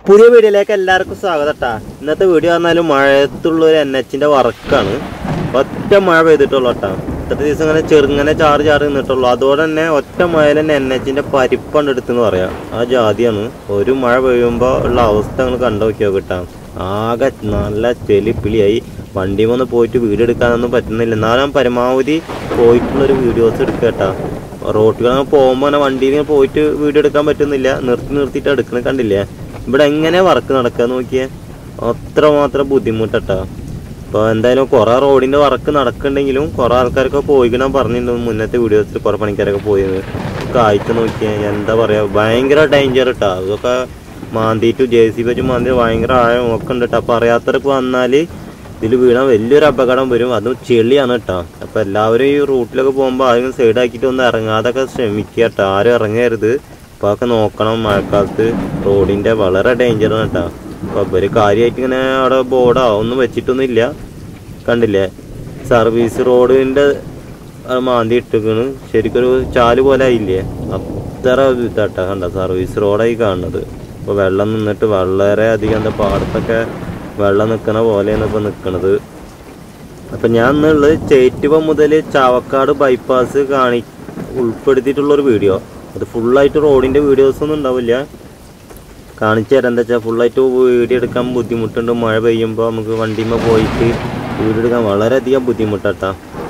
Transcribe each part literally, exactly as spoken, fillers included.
പുതിയ വീഡിയോയിലേക്ക് എല്ലാവർക്കും സ്വാഗതം ട്ടാ. ഇന്നത്തെ വീഡിയോ പറഞ്ഞാലും മഴയത്തുള്ള ഒരു എൻ എച്ചിന്റെ വർക്കാണ്. ഒറ്റ മഴ പെയ്തിട്ടുള്ളൂ കേട്ടോ. ഇന്നത്തെ ദിവസം ഇങ്ങനെ ചെറുങ്ങനെ ചാറ് ചാറ് നിന്നിട്ടുള്ളൂ. അതോടെ തന്നെ ഒറ്റ മഴയിൽ തന്നെ എൻ എച്ചിന്റെ പരിപ്പാണ് എടുത്തെന്ന് പറയാം. ആ ജാതിയാണ്. ഒരു മഴ പെയ്യുമ്പോൾ ഉള്ള അവസ്ഥ നിങ്ങൾ കണ്ടു നോക്കിയോ കിട്ടാം. ആകെ നല്ല ചെലിപ്പിളിയായി. വണ്ടി വന്ന് പോയിട്ട് വീഡിയോ എടുക്കാനൊന്നും പറ്റുന്നില്ല. എന്നാലും പരമാവധി പോയിട്ടുള്ളൊരു വീഡിയോസ് എടുക്കുക കേട്ടോ. റോട്ടിൽ പോകുമ്പോൾ അങ്ങനെ വണ്ടിയിൽ പോയിട്ട് വീഡിയോ എടുക്കാൻ പറ്റുന്നില്ല. നിർത്തി നിർത്തിയിട്ട് എടുക്കുന്നത് കണ്ടില്ലേ. ഇവിടെ എങ്ങനെ വർക്ക് നടക്കുക നോക്കിയേ. അത്രമാത്രം ബുദ്ധിമുട്ടാ. അപ്പോൾ എന്തായാലും കുറേ റോഡിൻ്റെ വർക്ക് നടക്കുന്നുണ്ടെങ്കിലും കുറേ ആൾക്കാരൊക്കെ പോയിക്കണം പറഞ്ഞിട്ടുണ്ട്. മുന്നത്തെ വീഡിയോസിൽ കുറേ പണിക്കാരൊക്കെ പോയത് കാഴ്ച നോക്കിയാൽ എന്താ പറയുക, ഭയങ്കര ഡേഞ്ചർ കേട്ടോ. അതൊക്കെ മാന്തിയിട്ട് ജെ സി ബി വെച്ച് മാന്തി ഭയങ്കര ആഴം ഒക്കെ ഉണ്ട് കേട്ടോ. അപ്പോൾ അറിയാത്തവർക്ക് വന്നാൽ ഇതിൽ വീണാൽ വലിയൊരു അപകടം വരും. അതും ചെളിയാണ് കേട്ടോ. അപ്പോൾ എല്ലാവരും ഈ റൂട്ടിലൊക്കെ പോകുമ്പോൾ ആരും സൈഡാക്കിയിട്ട് ഒന്ന് ഇറങ്ങാതൊക്കെ ശ്രമിക്കുക കേട്ടോ. ആരും ഇറങ്ങരുത്. അപ്പോൾ അതൊക്കെ നോക്കണം. മഴക്കാലത്ത് റോഡിൻ്റെ വളരെ ഡേഞ്ചറാണ് കേട്ടോ. അപ്പോൾ ഇവർ കാര്യമായിട്ട് ഇങ്ങനെ അവിടെ ബോർഡോ ഒന്നും വെച്ചിട്ടൊന്നും ഇല്ല. കണ്ടില്ലേ, സർവീസ് റോഡിൻ്റെ മാന്തി ഇട്ടിരിക്കണ്. ശരിക്കൊരു ചാല് പോലെ ആയില്ലേ. അത്ര ഇതാട്ടാ കണ്ട സർവീസ് റോഡായി കാണുന്നത്. ഇപ്പോൾ വെള്ളം നിന്നിട്ട് വളരെ അധികം എന്താ പാടത്തൊക്കെ വെള്ളം നിൽക്കണ പോലെയാണ് ഇപ്പോൾ നിൽക്കുന്നത്. അപ്പം ഞാൻ ഇന്നുള്ളത് ചേറ്റുവ മുതൽ ചാവക്കാട് ബൈപ്പാസ് കാണി ഉൾപ്പെടുത്തിയിട്ടുള്ളൊരു വീഡിയോ. അത് ഫുള്ളായിട്ട് റോഡിൻ്റെ വീഡിയോസൊന്നും ഉണ്ടാവില്ല. കാണിച്ചു തരാം. എന്താ വെച്ചാൽ ഫുള്ളായിട്ട് വീഡിയോ എടുക്കാൻ ബുദ്ധിമുട്ടുണ്ട്. മഴ പെയ്യുമ്പോൾ നമുക്ക് വണ്ടിമ്മ പോയിട്ട് വീഡിയോ എടുക്കാൻ വളരെയധികം ബുദ്ധിമുട്ടാട്ടാ.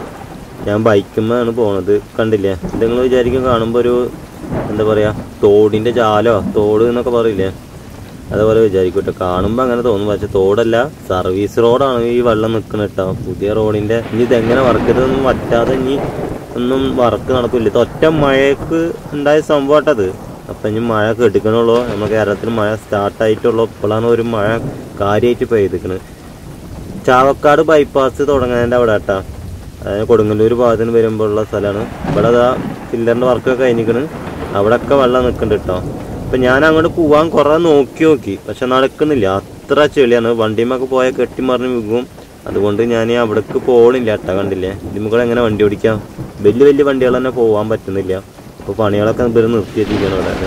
ഞാൻ ബൈക്കുമ്മയാണ് പോണത്. കണ്ടില്ലേ, നിങ്ങൾ വിചാരിക്കും കാണുമ്പോൾ ഒരു എന്താ പറയുക തോടിൻ്റെ ചാലോ തോട് എന്നൊക്കെ പറയില്ലേ, അതേപോലെ വിചാരിക്കും കേട്ടോ. കാണുമ്പോൾ അങ്ങനെ തോന്നും. പക്ഷെ തോടല്ല, സർവീസ് റോഡാണ് ഈ വെള്ളം നിൽക്കുന്നത് കേട്ടോ. പുതിയ റോഡിൻ്റെ ഇനി ഇതെങ്ങനെ വർക്ക് ചെയ്തൊന്നും പറ്റാതെ ഇനി ഒന്നും വർക്ക് നടക്കില്ല. ഇത് ഒറ്റ മഴയ്ക്ക് ഉണ്ടായ സംഭവമായിട്ടത്. അപ്പം ഇനി മഴ കെടുക്കണുള്ളൂ. നമ്മൾ കേരളത്തിൽ മഴ സ്റ്റാർട്ടായിട്ടുള്ളൂ. ഇപ്പോഴാണ് ഒരു മഴ കാര്യമായിട്ട് പെയ്തിരിക്കുന്നത്. ചാവക്കാട് ബൈപ്പാസ് തുടങ്ങുന്നതിൻ്റെ അവിടെ കേട്ടോ. അതായത് കൊടുങ്ങല്ലൂർ ഭാഗത്തിന് വരുമ്പോഴുള്ള സ്ഥലമാണ്. ഇവിടെ അതാ ഫില്ലറിൻ്റെ വർക്കൊക്കെ കഴിഞ്ഞിരിക്കണ്. അവിടെയൊക്കെ വെള്ളം നിൽക്കുന്നുണ്ട് കേട്ടോ. അപ്പം ഞാൻ അങ്ങോട്ട് പോകാൻ കുറേ നോക്കി നോക്കി പക്ഷെ നടക്കുന്നില്ല. അത്ര ചെളിയാണ്. വണ്ടിയുമൊക്കെ പോയാൽ കെട്ടിമറിഞ്ഞ് വീകും. അതുകൊണ്ട് ഞാൻ അവിടേക്ക് പോകണില്ല കേട്ടോ. കണ്ടില്ലേ, ഇതിമുകൾ എങ്ങനെ വണ്ടി ഓടിക്കാം. വലിയ വലിയ വണ്ടികൾ തന്നെ പോകാൻ പറ്റുന്നില്ല. അപ്പോൾ പണികളൊക്കെ ഇവർ നിർത്തി വെച്ചിരിക്കുകയാണ് ഇവിടെ.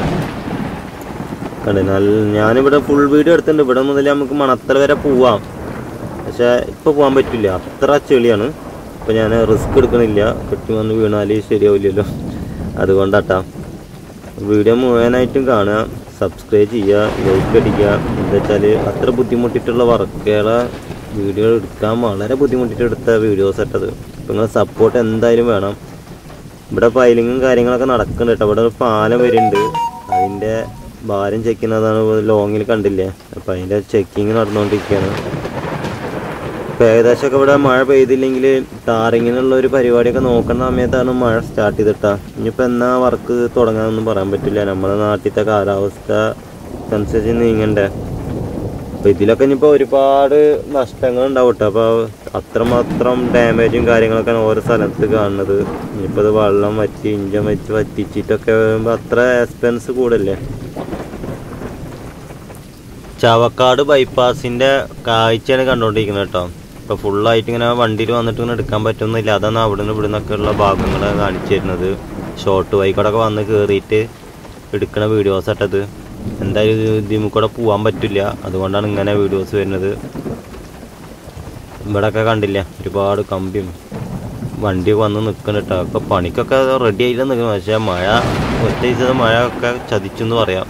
കണ്ടേ, നല്ല ഞാനിവിടെ ഫുൾ വീഡിയോ എടുത്തിട്ടുണ്ട്. ഇവിടെ മുതൽ നമുക്ക് മണത്തല വരെ പോവാം. പക്ഷേ ഇപ്പോൾ പോകാൻ പറ്റില്ല, അത്ര ചെളിയാണ്. അപ്പോൾ ഞാൻ റിസ്ക് എടുക്കണില്ല. കെട്ടി വന്ന് വീണാൽ ശരിയാവില്ലല്ലോ. അതുകൊണ്ടാട്ടാ. വീഡിയോ മുഴുവനായിട്ടും കാണുക, സബ്സ്ക്രൈബ് ചെയ്യുക, ലൈക്ക് അടിക്കുക. എന്താ വെച്ചാൽ അത്ര ബുദ്ധിമുട്ടിയിട്ടുള്ള വർക്കുകളെ വീഡിയോ എടുക്കാൻ വളരെ ബുദ്ധിമുട്ടിയിട്ട് എടുത്ത വീഡിയോസ് ഇട്ടത്. അപ്പോൾ നിങ്ങളെ സപ്പോർട്ട് എന്തായാലും വേണം. ഇവിടെ ഫയലിങ്ങും കാര്യങ്ങളൊക്കെ നടക്കുന്നുണ്ട് കേട്ടോ. ഇവിടെ ഒരു പാലം വരുന്നുണ്ട്. അതിൻ്റെ ഭാരം ചെക്ക് ചെയ്യുന്നതാണ് ലോങ്ങിൽ കണ്ടില്ലേ. അപ്പോൾ അതിൻ്റെ ചെക്കിങ് നടന്നുകൊണ്ടിരിക്കുകയാണ്. ഇപ്പോൾ ഏകദേശമൊക്കെ ഇവിടെ മഴ പെയ്തില്ലെങ്കിൽ ടാറിങ്ങിനുള്ള ഒരു പരിപാടിയൊക്കെ നോക്കുന്ന സമയത്താണ് മഴ സ്റ്റാർട്ട് ചെയ്തിട്ടാ. ഇനിയിപ്പോൾ എന്നാ വർക്ക് തുടങ്ങാനൊന്നും പറയാൻ പറ്റില്ല. നമ്മുടെ നാട്ടിലത്തെ കാലാവസ്ഥ അനുസരിച്ച് നീങ്ങണ്ടേ. അപ്പോൾ ഇതിലൊക്കെ ഇനിയിപ്പോൾ ഒരുപാട് നഷ്ടങ്ങളുണ്ടാവും കേട്ടോ. അപ്പോൾ അത്രമാത്രം ഡാമേജും കാര്യങ്ങളൊക്കെയാണ് ഓരോ സ്ഥലത്ത് കാണുന്നത്. ഇനിയിപ്പോൾ ഇത് വെള്ളം വറ്റി ഇഞ്ചൻ വെച്ച് വറ്റിച്ചിട്ടൊക്കെ വരുമ്പോൾ അത്ര എക്സ്പെൻസ് കൂടല്ലേ. ചാവക്കാട് ബൈപ്പാസിൻ്റെ കാഴ്ചയാണ് കണ്ടുകൊണ്ടിരിക്കുന്നത് കേട്ടോ. ഇപ്പോൾ ഫുള്ളായിട്ട് ഇങ്ങനെ വണ്ടിയിൽ വന്നിട്ട് ഇങ്ങനെ എടുക്കാൻ പറ്റുന്നില്ല. അതാണ് അവിടെ നിന്ന് ഇവിടെ നിന്നൊക്കെ ഉള്ള ഭാഗങ്ങൾ കാണിച്ചു തരുന്നത്. ഷോർട്ട് വൈക്കോടൊക്കെ വന്ന് കയറിയിട്ട് എടുക്കുന്ന വീഡിയോസ് ഇട്ടത്. എന്തായാലും ഇതിൽ കൂടെ പോകാൻ പറ്റില്ല. അതുകൊണ്ടാണ് ഇങ്ങനെ വീഡിയോസ് വരുന്നത്. ഇവിടെയൊക്കെ കണ്ടില്ല ഒരുപാട് കമ്പിയും വണ്ടിയൊക്കെ വന്ന് നിൽക്കണം കേട്ടോ. അപ്പോൾ പണിക്കൊക്കെ റെഡി ആയിട്ട് നിൽക്കണം. പക്ഷേ മഴ ഒറ്റ ദിവസം മഴ ഒക്കെ ചതിച്ചു എന്ന് പറയാം.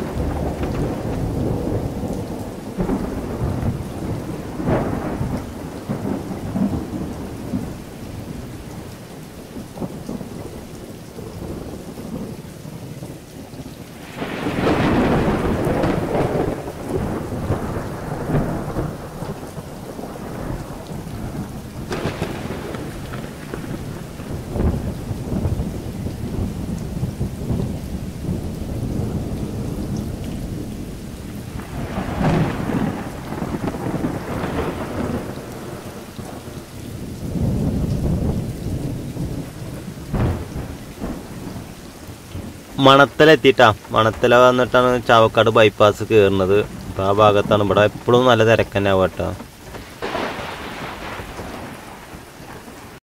മണത്തല എത്തിയിട്ടാ. മണത്തല വന്നിട്ടാണ് ചാവക്കാട് ബൈപ്പാസ് കയറുന്നത്. അപ്പോൾ ആ ഭാഗത്താണ്. ഇവിടെ എപ്പോഴും നല്ല തിരക്ക് തന്നെ ആവും കേട്ടോ.